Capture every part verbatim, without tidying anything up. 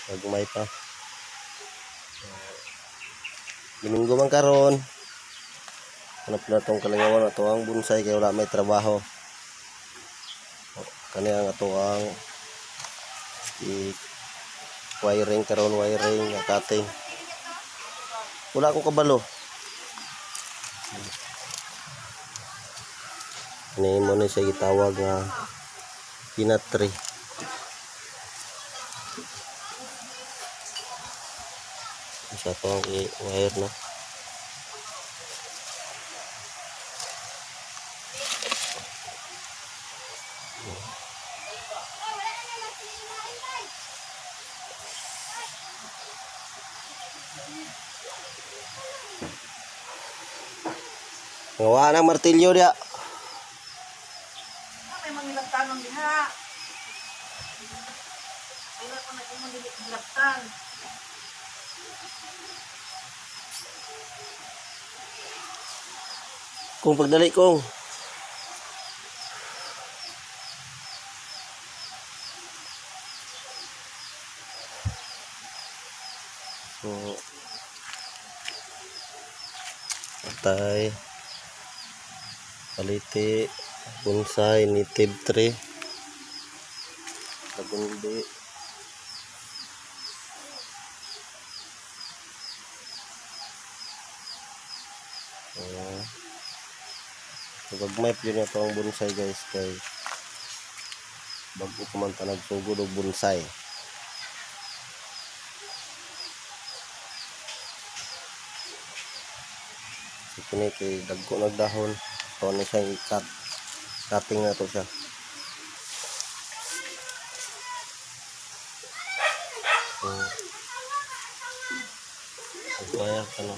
Nagumay pa. Domingo man karon. Hanap na itong kalingawan ato ang bonsai kaya wala may trabaho. Kani ang ato ang i-wiring karon, wiring, cutting. Wala akong kabalo. Ini mo ni siya gitawag nga peanut tree. Isa to ang i-wire no. Ngawa ng martilyo dia. May mangilang tanong diha. Wala ko na kung dilaktan. Kung pagdali kong. So, patay. Paliti, bonsai, native tree, lagundi. Ayan. Pagmay po yun ito ang bonsai guys kay bago kumanta nagsugod og bonsai. So kini kay dagko nagdahon. Ito na siyang i-cut. Cutting na ito siya. So, mag-wire ka na.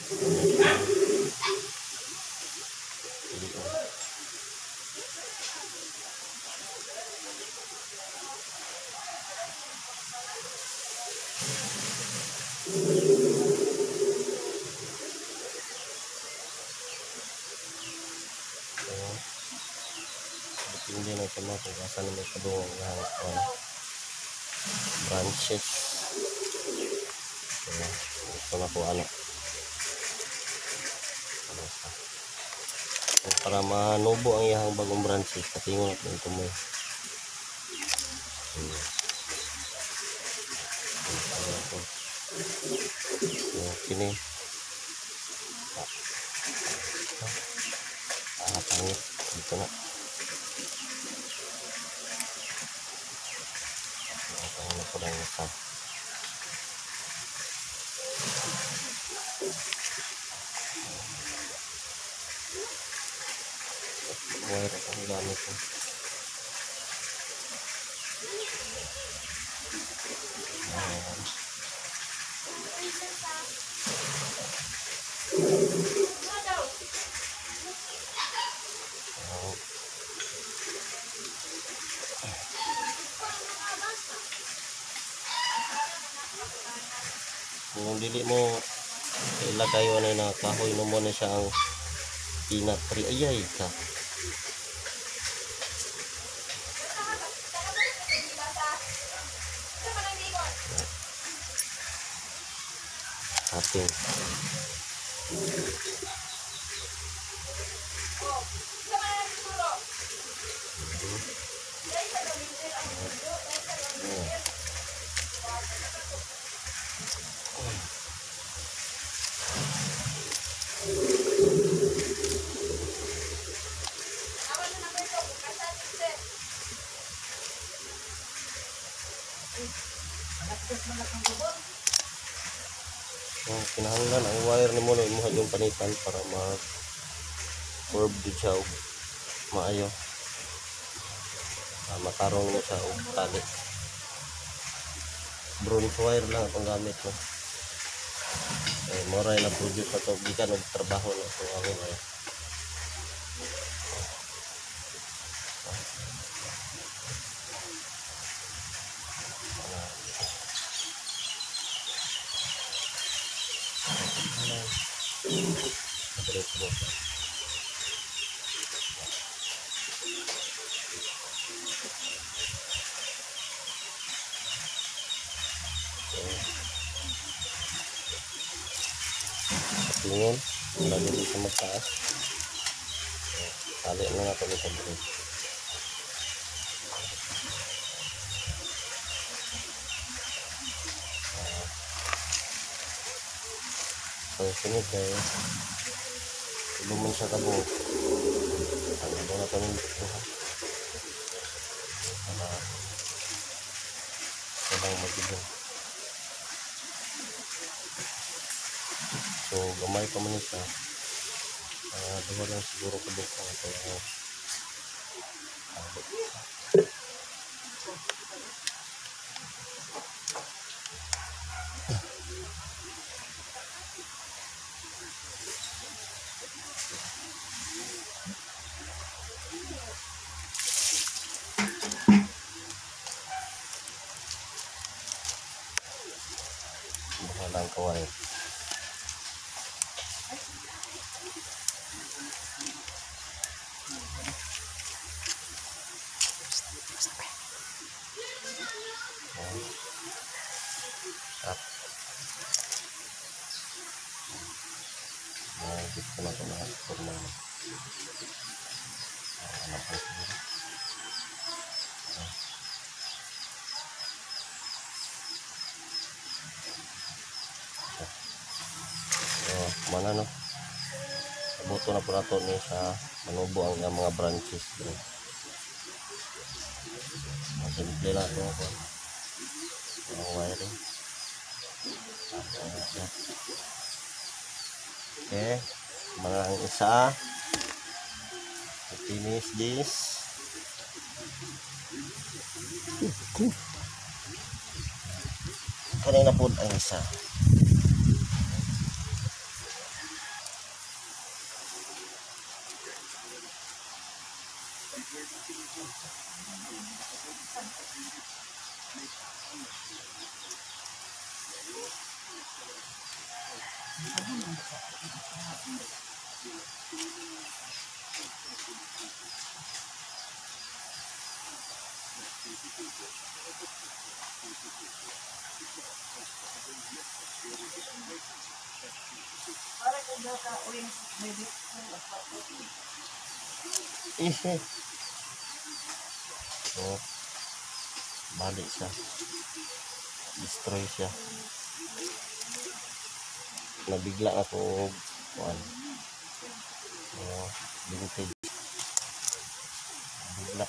Hindi na ito na kung asan may kadungong lahat ng branches. Ayan. Ito na po ano. Para manubo ang iyang bagong branches, patingon natin ito mo. Sini. Ah, pangit. Dito na. Ano po lang ito. Wire ang gamit ko. Ayan. Kung dili mo ilagay wala na kahoy no mo na siya ang peanut tree ayay ka. Cutting. Oh, kinahanglan ang wire ni mo no imuha yung panitan para mag curve di siya og maayo. Ah, matarong mo siya og tali. Bronze wire lang atong gamit no. Eh moray na produce pa to gikan og trabaho no so ako ay. Tingin, wala dito sa magtaas. Tali na nga kami sa bro. So, sunod kayo. Luman sa tabo. Ano ba na kami dito ha? Para walang magiging. So, gamay pa man siya. Uh, diba lang siguro kabukang ito yung bahalang kaway. At nagit ko na ito na forma na anak ko siguro. So, mana no? Buto na po na ito ni sa manubo ang ang mga branches. Bro. Simple lang ito ako. Ang wiring. Okay, mga ang isa. I finish this. Kanina po ang isa. Para kung daw ka uwing baby. Ihe. So, balik siya. Destroy siya. Nabigla ako. Kuan. Oh, vintage. Bigla.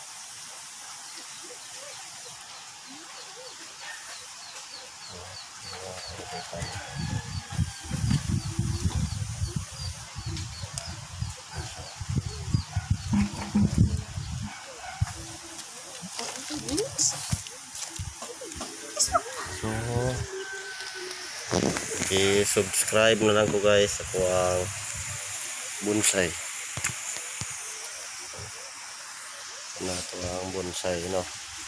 So, i-subscribe na lang ko guys ako ang bonsai. Ano ito ang bonsai, no?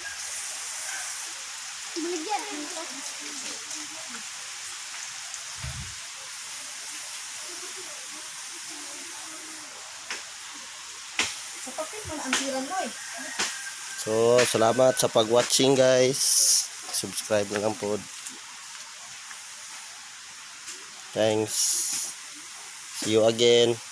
Sa papel mo na ang tiran mo eh. So, salamat sa pag-watching guys. Subscribe na lang po. Thanks. See you again.